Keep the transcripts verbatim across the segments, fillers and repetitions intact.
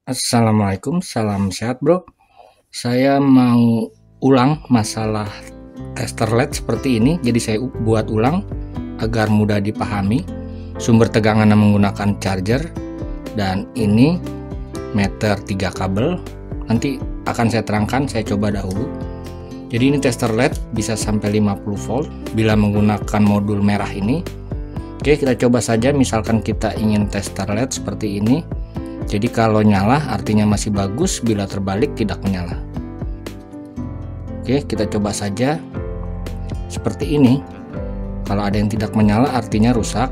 Assalamualaikum, salam sehat bro. Saya mau ulang masalah tester L E D seperti ini, jadi saya buat ulang agar mudah dipahami. Sumber tegangan menggunakan charger, dan ini meter tiga kabel. Nanti akan saya terangkan, saya coba dahulu. Jadi ini tester L E D bisa sampai lima puluh volt bila menggunakan modul merah ini. Oke, kita coba saja. Misalkan kita ingin tester L E D seperti ini. Jadi kalau nyala artinya masih bagus, bila terbalik tidak menyala. Oke, kita coba saja seperti ini. Kalau ada yang tidak menyala artinya rusak.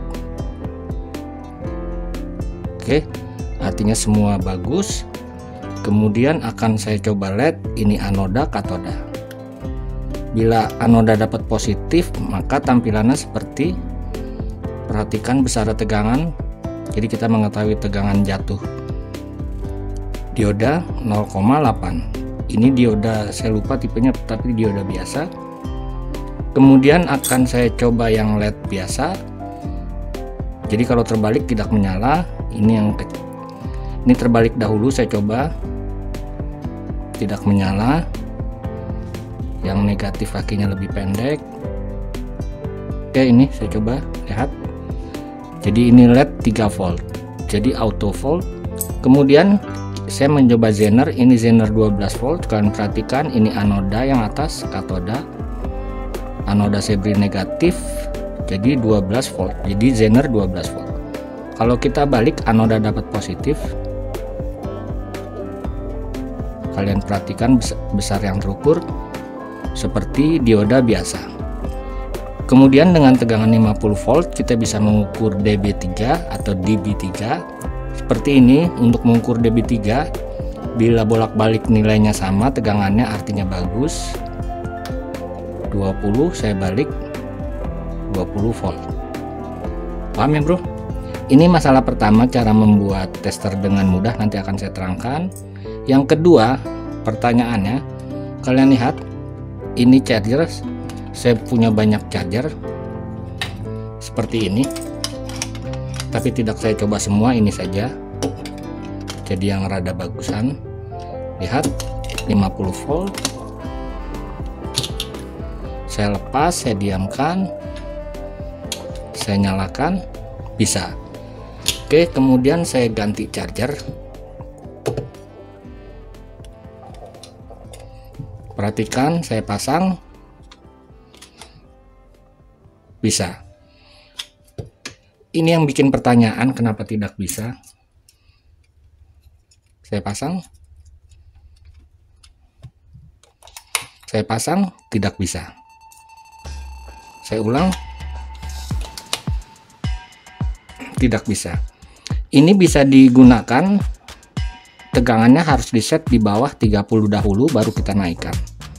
Oke, artinya semua bagus. Kemudian akan saya coba L E D, ini anoda katoda. Bila anoda dapat positif, maka tampilannya seperti, perhatikan besar tegangan. Jadi kita mengetahui tegangan jatuh. Dioda nol koma delapan. Ini dioda, saya lupa tipenya, tapi dioda biasa. Kemudian akan saya coba yang L E D biasa. Jadi kalau terbalik tidak menyala. Ini yang kecil. Ini terbalik dahulu, saya coba. Tidak menyala. Yang negatif kakinya lebih pendek. Oke, ini saya coba lihat. Jadi ini L E D tiga volt. Jadi auto volt. Kemudian saya mencoba zener, ini zener dua belas volt. Kalian perhatikan, ini anoda yang atas, katoda. Anoda saya beri negatif, jadi dua belas volt. Jadi zener dua belas volt. Kalau kita balik, anoda dapat positif. Kalian perhatikan besar yang terukur seperti dioda biasa. Kemudian dengan tegangan lima puluh volt kita bisa mengukur D B tiga atau D B tiga. Seperti ini. Untuk mengukur D B tiga, bila bolak-balik nilainya sama, tegangannya artinya bagus. Dua puluh, saya balik dua puluh volt. Paham ya bro? Ini masalah pertama, cara membuat tester dengan mudah, nanti akan saya terangkan. Yang kedua, pertanyaannya, kalian lihat ini charger. Saya punya banyak charger seperti ini, tapi tidak saya coba semua, ini saja. Jadi yang rada bagusan. Lihat, lima puluh volt. Saya lepas, saya diamkan, saya nyalakan, bisa. Oke, kemudian saya ganti charger. Perhatikan, saya pasang, bisa. Ini yang bikin pertanyaan, kenapa tidak bisa. Saya pasang, saya pasang, tidak bisa. Saya ulang, tidak bisa. Ini bisa digunakan, tegangannya harus di set di bawah tiga puluh dahulu, baru kita naikkan.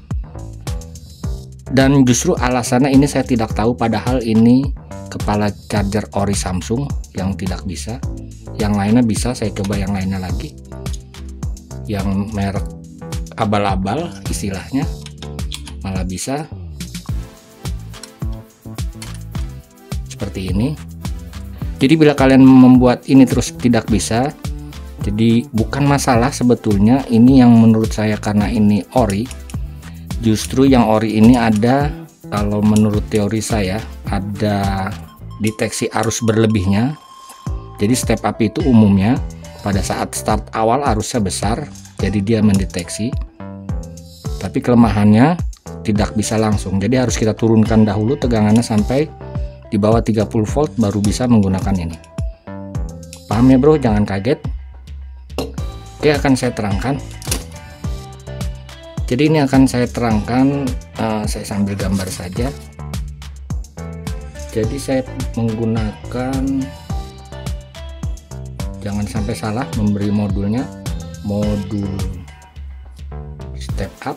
Dan justru alasannya ini saya tidak tahu, padahal ini kepala charger ori Samsung yang tidak bisa. Yang lainnya bisa, saya coba yang lainnya lagi. Yang merek abal-abal istilahnya, malah bisa. Seperti ini. Jadi bila kalian membuat ini terus tidak bisa, jadi bukan masalah sebetulnya. Ini yang menurut saya karena ini ori. Justru yang ori ini ada, kalau menurut teori saya, ada deteksi arus berlebihnya. Jadi step up itu umumnya pada saat start awal arusnya besar, jadi dia mendeteksi. Tapi kelemahannya tidak bisa langsung, jadi harus kita turunkan dahulu tegangannya sampai di bawah tiga puluh volt, baru bisa menggunakan ini. Paham ya bro? Jangan kaget. Oke, akan saya terangkan. Jadi ini akan saya terangkan, uh, saya sambil gambar saja. Jadi saya menggunakan, jangan sampai salah memberi modulnya, modul step up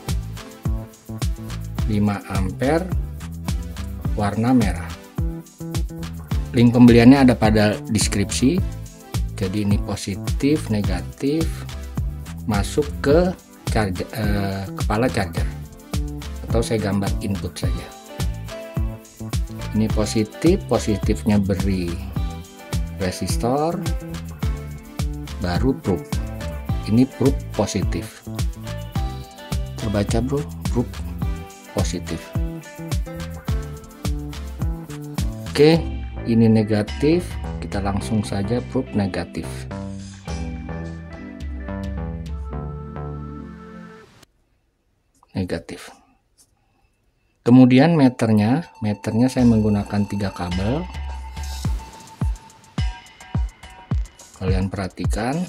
lima ampere warna merah. Link pembeliannya ada pada deskripsi. Jadi ini positif, negatif, masuk ke charger, eh, kepala charger, atau saya gambar input saja. Ini positif, positifnya beri resistor, baru probe. ini proof positif. Terbaca bro, proof positif. Oke, ini negatif, kita langsung saja proof negatif. Negatif. Kemudian meternya, meternya saya menggunakan tiga kabel. Kalian perhatikan.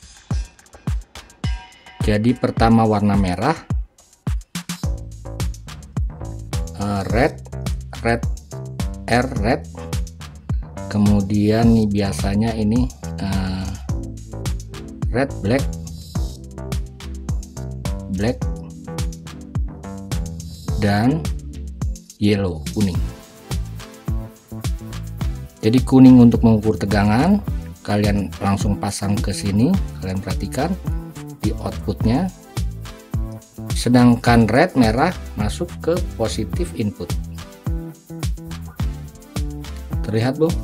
Jadi pertama warna merah, uh, red, red, R red. Kemudian nih biasanya ini uh, red, black, black, dan yellow, kuning. Jadi kuning untuk mengukur tegangan, kalian langsung pasang ke sini, kalian perhatikan di outputnya. Sedangkan red, merah, masuk ke positif input. Terlihat bro?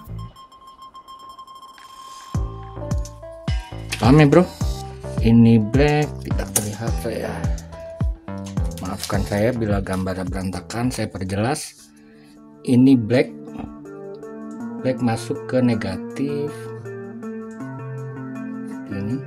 Paham ya bro? Ini black, tidak terlihat saya. Maafkan saya bila gambarnya berantakan, saya perjelas. Ini black, black masuk ke negatif. Ini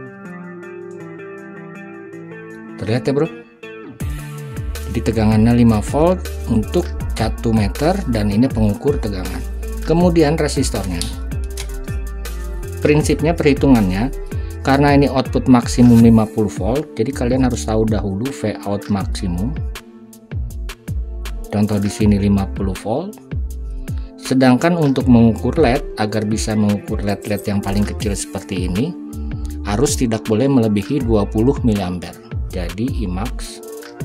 terlihat ya bro. Jadi tegangannya lima volt untuk satu meter dan ini pengukur tegangan. Kemudian resistornya. Prinsipnya perhitungannya, karena ini output maksimum lima puluh volt, jadi kalian harus tahu dahulu V out maksimum. Contoh di sini lima puluh volt. Sedangkan untuk mengukur L E D, agar bisa mengukur L E D-L E D yang paling kecil seperti ini, harus tidak boleh melebihi dua puluh miliampere. Jadi I max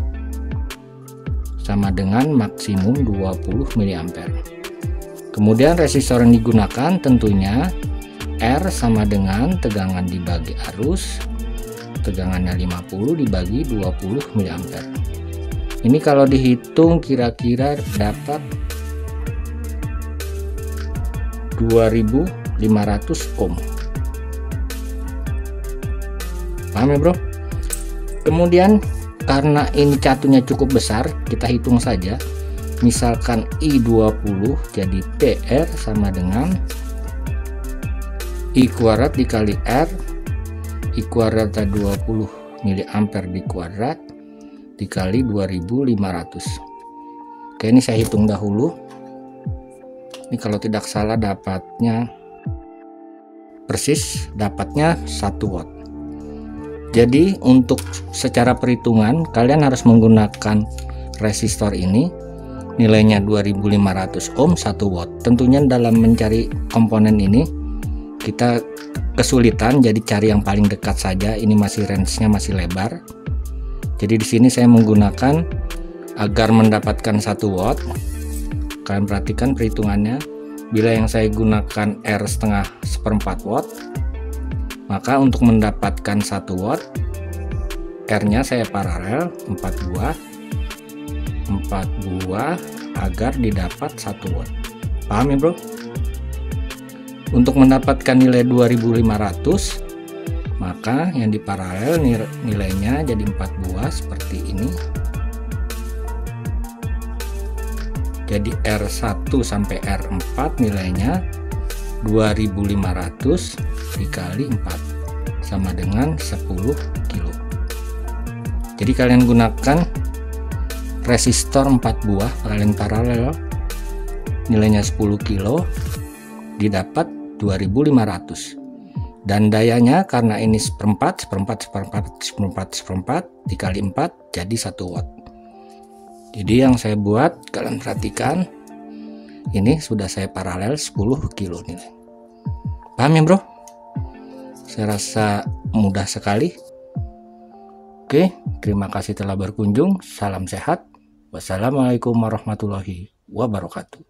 sama dengan maksimum dua puluh miliampere. Kemudian resistor yang digunakan tentunya R sama dengan tegangan dibagi arus, tegangannya lima puluh dibagi dua puluh miliampere. Ini kalau dihitung kira-kira dapat dua ribu lima ratus ohm. Paham ya bro? Kemudian karena ini catunya cukup besar, kita hitung saja. Misalkan I dua puluh, jadi P R sama dengan I kuadrat dikali R, I kuadrat dua puluh miliampere di kuadrat dikali dua ribu lima ratus. Oke, ini saya hitung dahulu. Ini kalau tidak salah dapatnya persis, dapatnya satu watt. Jadi untuk secara perhitungan kalian harus menggunakan resistor ini, nilainya dua ribu lima ratus ohm, satu watt. Tentunya dalam mencari komponen ini kita kesulitan, jadi cari yang paling dekat saja. Ini masih range-nya masih lebar. Jadi di sini saya menggunakan agar mendapatkan satu watt. Kalian perhatikan perhitungannya. Bila yang saya gunakan R setengah seperempat watt, maka untuk mendapatkan satu watt, R-nya saya paralel empat buah, empat buah agar didapat satu watt. Paham ya bro? Untuk mendapatkan nilai dua ribu lima ratus, maka yang di paralel nilainya jadi empat buah seperti ini. Jadi R satu sampai R empat nilainya dua ribu lima ratus dikali empat sama dengan sepuluh kilo. Jadi kalian gunakan resistor empat buah kalian paralel, nilainya sepuluh kilo, didapat dua ribu lima ratus. Dan dayanya karena ini seperempat seperempat seperempat seperempat seperempat dikali empat jadi satu watt. Jadi yang saya buat, kalian perhatikan, ini sudah saya paralel sepuluh kilo nilai. Paham ya bro? Saya rasa mudah sekali. Oke, terima kasih telah berkunjung. Salam sehat. Wassalamualaikum warahmatullahi wabarakatuh.